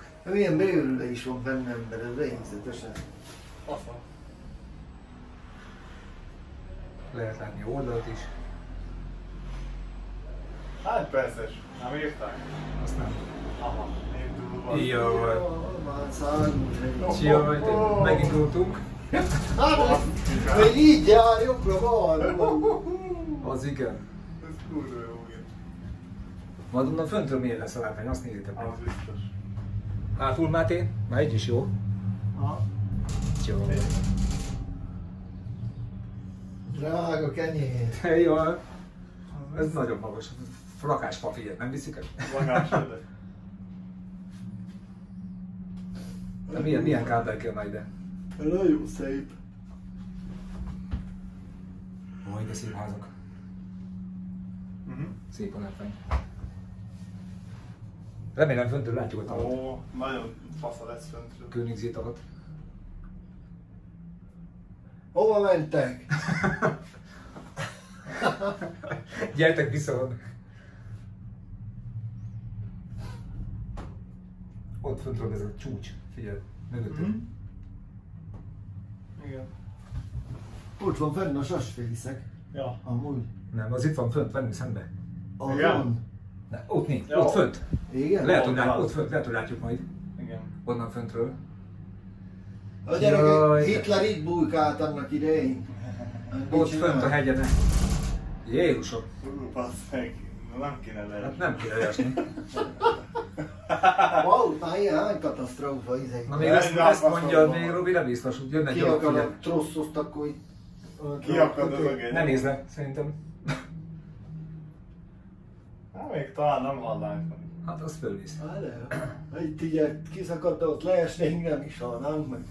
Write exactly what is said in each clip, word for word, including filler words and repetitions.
vagyunk. Milyen beőrülő is van benne ember, ez végzetesen. Faszom. Lehet látni oldalt is. Hány perces? Nem írták? Azt nem. Aha, indulva. Jó. Jaj, megint voltunk. Hát, még így jár, jobbra balra. Az igen. Ez kurva jó, igen. Majd onnan föntről milyen lesz a látvány, azt nézzétek meg. Az biztos. Hátul Máté, már egy is jó. Aha. Jó. Drága kenyér. Jó. Ez nagyon magas. Rakásfa, figyelj, nem viszik el? Lakásodek. De milyen, milyen kábel kell már ide? Nagyon szép. Ó, de szép házak. Uh-huh. Szép a látvány. Remélem föntről látjuk a tavat. Ó, nagyon fasza lesz föntről. Königzé tavat. Hova mentek? Gyertek vissza onnan. Ott föntről ez a csúcs, figyelj, mögöttünk. Mhm. Igen. Ott van fenn a sasfészek. Ja. Amúgy. Nem, az itt van fönt, velünk szembe. Azon. Ne, ott nincs, Ja. ott fönt. Igen? Lehet, hogy ott látjuk, az. ott fönt, lehet, hogy látjuk majd. Igen. Onnan föntről. A gyerekek, Jaj. Hitler itt bujkált annak idején. Ott fönt a hegyen. Jézusom, Ú, bassz meg. Na, nem kéne hát leesni. nem kéne leesni. Wow, már ilyen hány katasztrófa izé. Na még ezt, ezt mondja, még Robi, nem biztos, hogy jönne Ki gyalog, figyelj. akarok trosszoszt, akkor itt... Kiakad az a genyó. Ne nézd le, szerintem. Hát még talán nem hallánk. Hát az fölvisz. Hát de, itt így kiszakadt, ott leesnénk, nem is halnánk meg.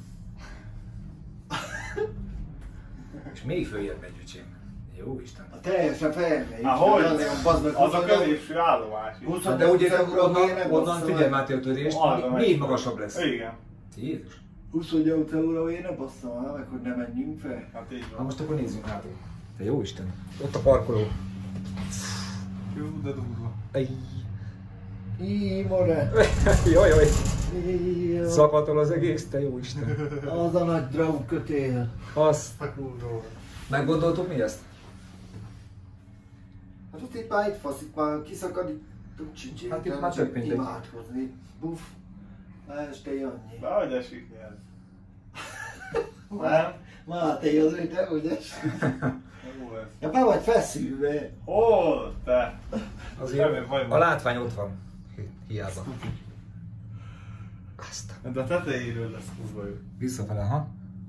És még följebb megy, öcsém. Jó Isten. A teljesen felmegy. Há, hogy? Az Az a középső állomás is. Hát de ugye onnan, onnan figyelj Máté a törést, Arra még megy. magasabb lesz. Igen. Jézus. huszonnyolc euró én ne basszam el, meg hogy ne menjünk fel. Hát így Na van. most akkor nézzünk hátul. Te jó Isten. Ott a parkoló. Jó, de durva. Ej. Íj, more. Jaj, jaj. Íj, Szakatol az egész, te jó Isten. az a nagy drág kötél. Azt. A kurva. Meggondoltuk mi ezt? Hát ott itt már itt fasz, itt már kiszakad, itt sincs Hát itt értelme már csak tök mindegy. imádkozni. Buff. Este annyi. De hogy esik nyert? Nem? Máté, az ő te hogy esik. Jó lesz. Ja, be vagy feszülve. Hol te? Azért Semmi baj a van. látvány ott van. Hi- Hiába. Azt. De a tetejéről lesz kurva jó. Visszafele, ha?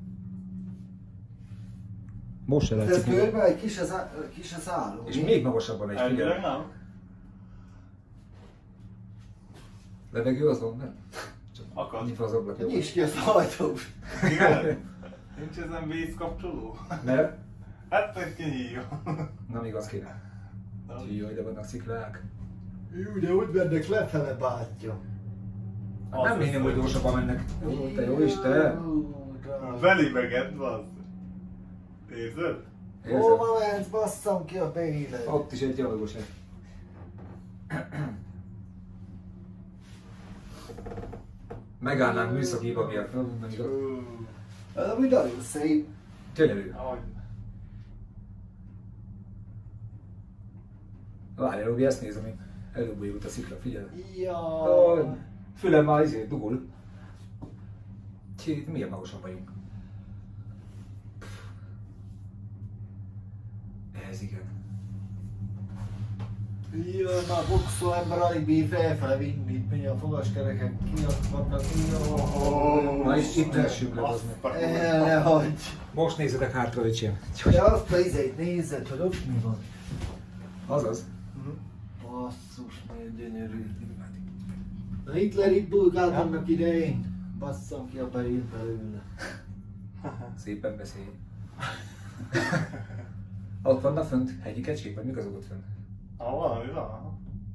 Most se Ez látszik. körbe egy kis az, á- kis az álló. És még magasabban megy, Elvileg figyelj. nem? Levegő az van, nem? Csak Akad. nyitva az ablak. Nyisd ki az ajtót. Igen? Nincs ezen vízkapcsoló? Mert? Hát meg kinyíljon. Nem igaz kéne. Jaj, de vannak sziklák. Jó, de úgy mennek lefele, bátyja. Hát nem hinném, hogy gyorsabban mennek. Jó, te jó Isten. Ó, drága. Felébegett, bazd. Érzed? Érzed? Hova mensz, basszam ki a bélet. Ott is egy gyalogos egy. Megállnánk műszaki hiba miatt, nem? Nem igaz? Ú, Ez ami nagyon szép. Gyönyörű. ahogy. Várj, Robi, ezt nézem én. Előbújult a szikla, figyelj. Jaj. Fülem már izé dugul. Ki, milyen magasan vagyunk? Ez igen. Jaj, már boxol ember alig bír felfele vinni, itt megy a fogaskerekek kiakadnak. Jaj. Na itt, itt essünk le, az meg. El ne hagyj. Most nézzetek hátra, öcsém. De azt a izét nézed, hogy ott mi van. Azaz. Basszus, milyen gyönyörű. A Hitler itt bulgált annak idején. Basszam ki a beírt belőle. Szépen beszélj. Ott vannak fönt hegyi kecskék, vagy mik azok ott fönt? Ha valami van.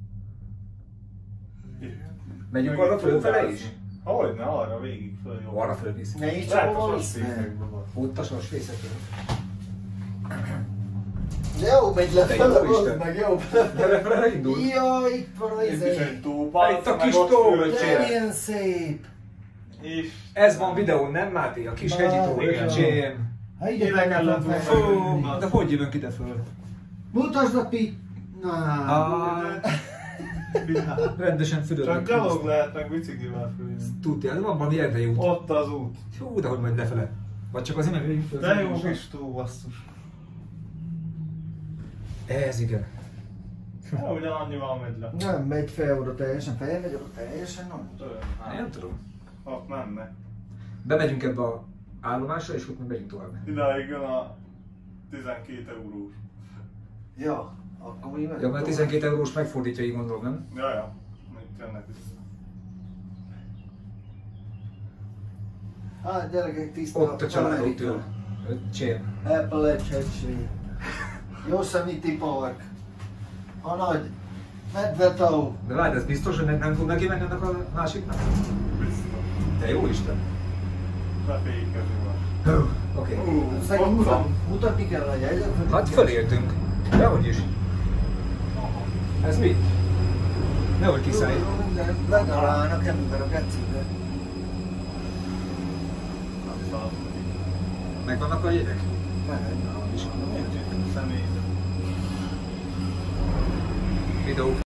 Megyünk arra fölfele is? Hogyne, arra végig föl jó. Arra fölvisz. Ne is Lehet csak a hol sosfészekbe van. Ott a sorsfészek. Jó, megy lefele, jó bazd Isten. meg, jó. De lefele indul. Jaj, itt van a Itt is izé. egy tópa. Itt a meg kis ott tó, fül- öcsém. De milyen szép. És... Ez van videón, nem Máté? A kis Na, hegyi tó, igen. öcsém. Hát ide Ide kellett volna. Fú, de hogy jövünk ide föl? Mutasd a pi... Na, Ah, rendesen Csak fülödnek. gyalog lehet meg biciklivel fölülni. Tudja, ez van valami erdei út. Ott az út. Hú, de hogy majd lefele. Vagy csak azért, mert végig föl. De jó kis tó, basszus. Ez igen. Ja, ugyanannyival megy le. nem megy fel oda teljesen, felmegy oda teljesen, nem? Tőlem, hát, Nem tudom. Ott menne. Bemegyünk ebbe a állomásra, és ott még megyünk tovább. Idáig jön a tizenkét eurós. Ja, akkor mi meg? Ja, mert tizenkét eurós megfordítja, így gondolom, nem? Ja, ja. Itt jönnek vissza. Hát gyerekek, tiszta Ott a család, ott Amerika. ül. Öcsém. Appalachia hegység. Yosemite Park. A nagy medvetó. De várj, ez biztos, hogy nem, nem tud neki menni annak a másiknak? Biztos. Te jó Isten. Befékezni van. Hú, Oké. Ú, Szerintem ott mutat, van. mutatni kell a jegyet. Hát fölértünk. Dehogy is. Ez mi? Nehogy kiszállj. Ledarálnak emberek egyszerűen. Nem száll. Megvannak a jegyek? Mehet. Személy. Videó